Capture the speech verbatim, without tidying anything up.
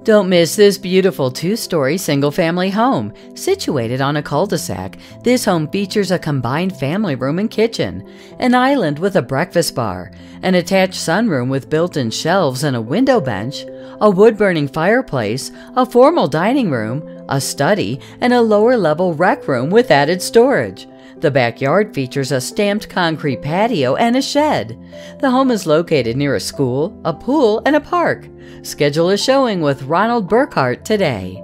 Don't miss this beautiful two-story single-family home. Situated on a cul-de-sac, this home features a combined family room and kitchen, an island with a breakfast bar, an attached sunroom with built-in shelves and a window bench, a wood-burning fireplace, a formal dining room, a study, and a lower-level rec room with added storage. The backyard features a stamped concrete patio and a shed. The home is located near a school, a pool, and a park. Schedule a showing with Ronald Burkhart today.